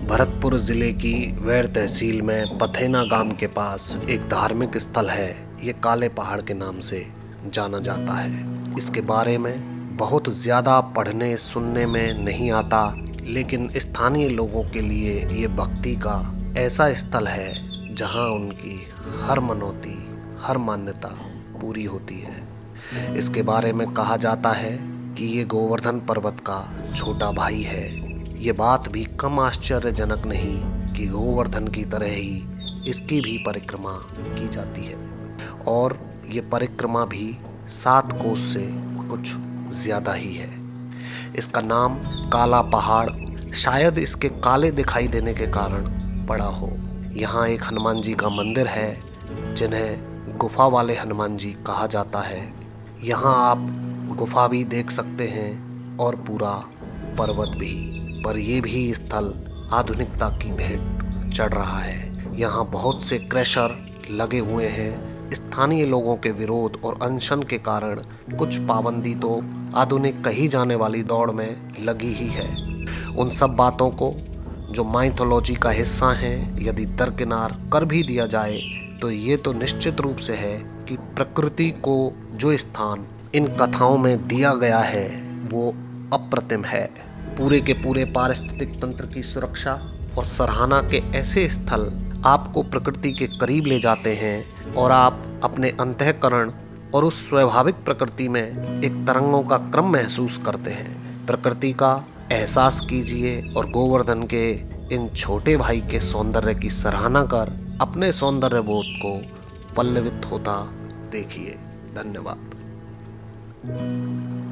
भरतपुर ज़िले की वैर तहसील में पथेना गांव के पास एक धार्मिक स्थल है। ये काले पहाड़ के नाम से जाना जाता है। इसके बारे में बहुत ज़्यादा पढ़ने सुनने में नहीं आता, लेकिन स्थानीय लोगों के लिए ये भक्ति का ऐसा स्थल है जहां उनकी हर मनौती, हर मान्यता पूरी होती है। इसके बारे में कहा जाता है कि ये गोवर्धन पर्वत का छोटा भाई है। ये बात भी कम आश्चर्यजनक नहीं कि गोवर्धन की तरह ही इसकी भी परिक्रमा की जाती है, और ये परिक्रमा भी 7 कोस से कुछ ज़्यादा ही है। इसका नाम काला पहाड़ शायद इसके काले दिखाई देने के कारण पड़ा हो। यहाँ एक हनुमान जी का मंदिर है, जिन्हें गुफा वाले हनुमान जी कहा जाता है। यहाँ आप गुफा भी देख सकते हैं और पूरा पर्वत भी, पर ये भी स्थल आधुनिकता की भेंट चढ़ रहा है। यहाँ बहुत से क्रैशर लगे हुए हैं। स्थानीय लोगों के विरोध और अनशन के कारण कुछ पाबंदी तो आधुनिक कही जाने वाली दौड़ में लगी ही है। उन सब बातों को जो माइथोलॉजी का हिस्सा हैं, यदि दरकिनार कर भी दिया जाए तो ये तो निश्चित रूप से है कि प्रकृति को जो स्थान इन कथाओं में दिया गया है वो अप्रतिम है। पूरे के पूरे पारिस्थितिक तंत्र की सुरक्षा और सराहना के ऐसे स्थल आपको प्रकृति के करीब ले जाते हैं, और आप अपने अंतःकरण और उस स्वाभाविक प्रकृति में एक तरंगों का क्रम महसूस करते हैं। प्रकृति का एहसास कीजिए और गोवर्धन के इन छोटे भाई के सौंदर्य की सराहना कर अपने सौंदर्य बोध को पल्लवित होता देखिए। धन्यवाद।